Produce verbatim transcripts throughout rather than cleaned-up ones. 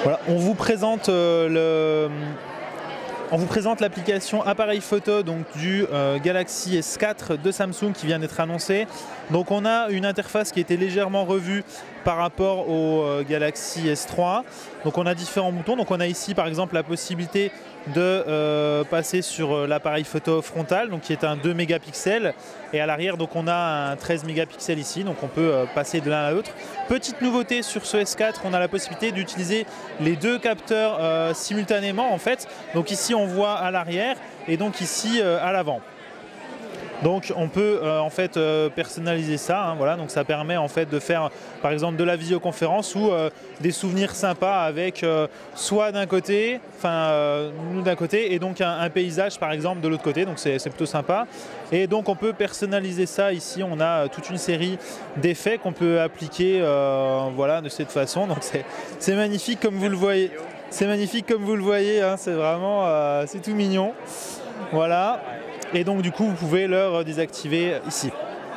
Voilà, on vous présente euh, le... On vous présente l'application appareil photo donc, du euh, Galaxy S quatre de Samsung qui vient d'être annoncé. Donc on a une interface qui a été légèrement revue par rapport au euh, Galaxy S trois. Donc on a différents boutons. Donc on a ici par exemple la possibilité de euh, passer sur l'appareil photo frontal, donc qui est un deux mégapixels, et à l'arrière donc on a un treize mégapixels ici, donc on peut euh, passer de l'un à l'autre. Petite nouveauté sur ce S quatre, on a la possibilité d'utiliser les deux capteurs euh, simultanément en fait. Donc ici on voit à l'arrière et donc ici euh, à l'avant. Donc on peut euh, en fait euh, personnaliser ça, hein, voilà, donc ça permet en fait de faire par exemple de la visioconférence ou euh, des souvenirs sympas avec euh, soit d'un côté, enfin euh, nous d'un côté et donc un, un paysage par exemple de l'autre côté, donc c'est plutôt sympa. Et donc on peut personnaliser ça ici, on a toute une série d'effets qu'on peut appliquer euh, voilà, de cette façon, donc c'est magnifique comme vous le voyez, c'est magnifique comme vous le voyez, hein, c'est vraiment, euh, c'est tout mignon, voilà. Et donc du coup vous pouvez le désactiver ici.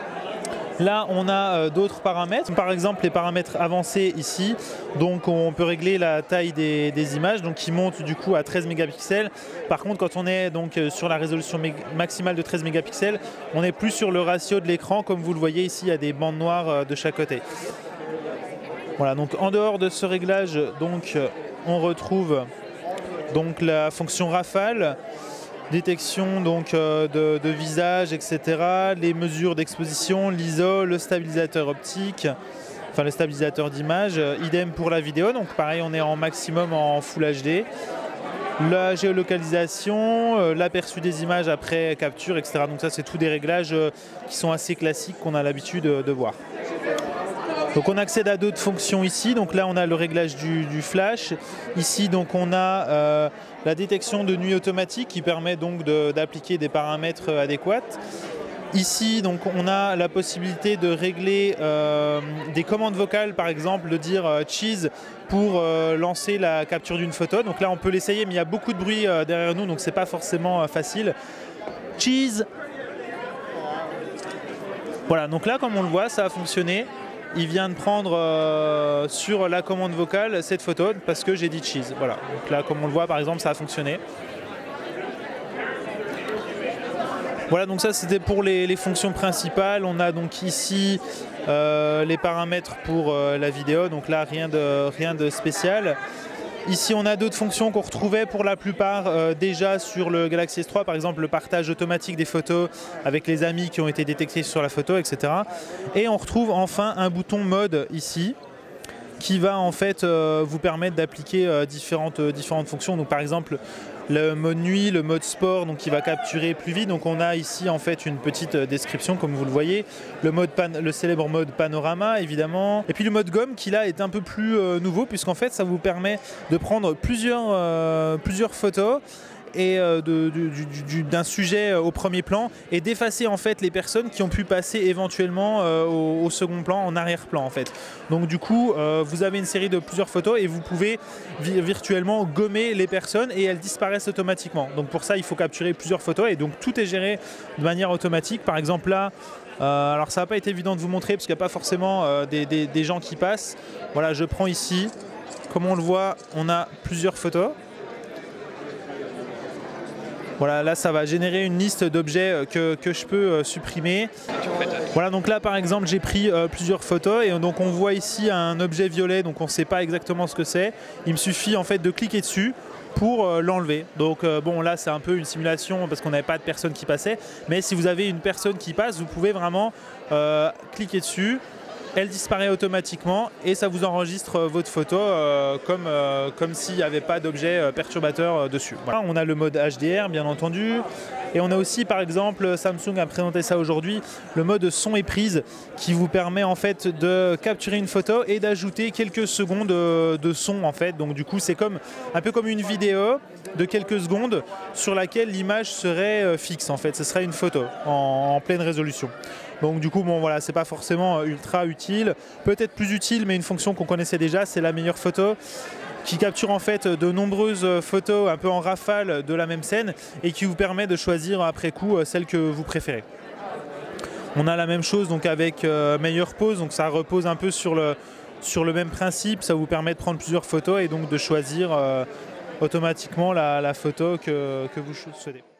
Là on a euh, d'autres paramètres, par exemple les paramètres avancés ici. Donc on peut régler la taille des, des images, donc qui monte du coup à treize mégapixels. Par contre quand on est donc sur la résolution maximale de treize mégapixels, on n'est plus sur le ratio de l'écran. Comme vous le voyez ici, il y a des bandes noires de chaque côté. Voilà, donc en dehors de ce réglage, donc on retrouve donc la fonction rafale, détection donc euh, de, de visage, et cetera. Les mesures d'exposition, l'I S O, le stabilisateur optique, enfin le stabilisateur d'image. Euh, idem pour la vidéo, donc pareil on est en maximum en Full H D. La géolocalisation, euh, l'aperçu des images après capture, et cetera. Donc ça c'est tous des réglages euh, qui sont assez classiques qu'on a l'habitude de, de voir. Donc on accède à d'autres fonctions ici, donc là on a le réglage du, du flash, ici donc on a euh, la détection de nuit automatique qui permet donc d'appliquer de, des paramètres adéquats. Ici donc on a la possibilité de régler euh, des commandes vocales, par exemple de dire euh, cheese pour euh, lancer la capture d'une photo. Donc là on peut l'essayer mais il y a beaucoup de bruit euh, derrière nous donc c'est pas forcément euh, facile. Cheese. Voilà, donc là comme on le voit ça a fonctionné. Il vient de prendre euh, sur la commande vocale cette photo parce que j'ai dit cheese. Voilà. Donc là, comme on le voit, par exemple, ça a fonctionné. Voilà, donc ça c'était pour les, les fonctions principales. On a donc ici euh, les paramètres pour euh, la vidéo. Donc là, rien de, rien de spécial. Ici, on a d'autres fonctions qu'on retrouvait pour la plupart euh, déjà sur le Galaxy S trois, par exemple le partage automatique des photos avec les amis qui ont été détectés sur la photo, et cetera. Et on retrouve enfin un bouton mode ici qui va en fait euh, vous permettre d'appliquer euh, différentes, euh, différentes fonctions. Donc par exemple le mode nuit, le mode sport, donc qui va capturer plus vite. Donc on a ici en fait une petite description comme vous le voyez. Le, mode pan le célèbre mode panorama évidemment. Et puis le mode gomme qui là est un peu plus euh, nouveau puisqu'en fait ça vous permet de prendre plusieurs, euh, plusieurs photos et euh, d'un sujet au premier plan et d'effacer en fait les personnes qui ont pu passer éventuellement euh, au, au second plan, en arrière-plan en fait. Donc du coup euh, vous avez une série de plusieurs photos et vous pouvez vi virtuellement gommer les personnes et elles disparaissent automatiquement. Donc pour ça il faut capturer plusieurs photos et donc tout est géré de manière automatique. Par exemple là, euh, alors ça n'a pas été évident de vous montrer parce qu'il n'y a pas forcément euh, des, des, des gens qui passent. Voilà, je prends ici, comme on le voit, on a plusieurs photos. Voilà, là ça va générer une liste d'objets que, que je peux euh, supprimer. Voilà, donc là par exemple j'ai pris euh, plusieurs photos et donc on voit ici un objet violet, donc on ne sait pas exactement ce que c'est. Il me suffit en fait de cliquer dessus pour euh, l'enlever. Donc euh, bon là c'est un peu une simulation parce qu'on n'avait pas de personne qui passait, mais si vous avez une personne qui passe, vous pouvez vraiment euh, cliquer dessus. Elle disparaît automatiquement et ça vous enregistre votre photo euh, comme, euh, comme s'il n'y avait pas d'objet euh, perturbateur euh, dessus. Voilà. On a le mode H D R bien entendu et on a aussi par exemple, Samsung a présenté ça aujourd'hui, le mode son et prise qui vous permet en fait de capturer une photo et d'ajouter quelques secondes de, de son en fait. Donc du coup c'est comme, un peu comme une vidéo de quelques secondes sur laquelle l'image serait fixe en fait, ce serait une photo en, en pleine résolution. Donc du coup, bon voilà, c'est pas forcément ultra utile, peut-être plus utile, mais une fonction qu'on connaissait déjà, c'est la meilleure photo, qui capture en fait de nombreuses photos un peu en rafale de la même scène et qui vous permet de choisir après coup celle que vous préférez. On a la même chose donc avec euh, meilleure pose, donc ça repose un peu sur le, sur le même principe, ça vous permet de prendre plusieurs photos et donc de choisir euh, automatiquement la, la photo que, que vous souhaitez.